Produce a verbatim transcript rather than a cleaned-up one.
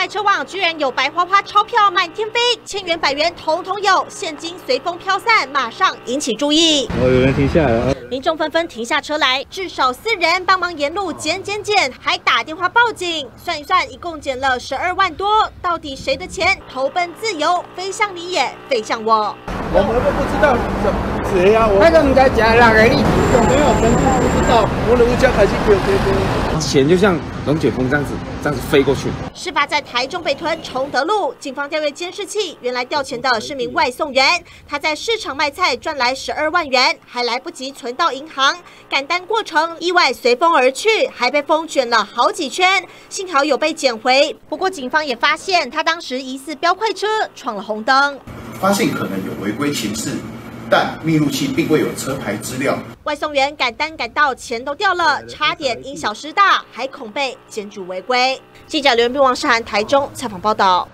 外车网居然有白花花钞票满天飞，千元、百元统统有，现金随风飘散，马上引起注意。 哦，有人停下来了。 民众纷纷停下车来，至少四人帮忙沿路捡捡捡，还打电话报警。算一算，一共捡了十二万多。到底谁的钱投奔自由，飞向你也飞向我？ 我们都不知道谁呀、啊，我那个唔该讲哪个例子？ 没有，全部不知道。我的物价还是丢丢丢。 钱就像龙卷风这样子，这样子飞过去。 事发在台中北屯崇德路，警方调阅监视器，原来调钱的是名外送员，他在市场卖菜赚来十二万元，还来不及存到银行，赶单过程意外随风而去，还被风卷了好几圈，幸好有被捡回。不过警方也发现，他当时疑似飙快车闯了红灯， 发现可能有违规情事。 但密录器并未有车牌资料。 外送员赶单赶到钱都掉了，差点因小失大，还恐被检举违规。记者刘元斌、王世涵台中采访报道。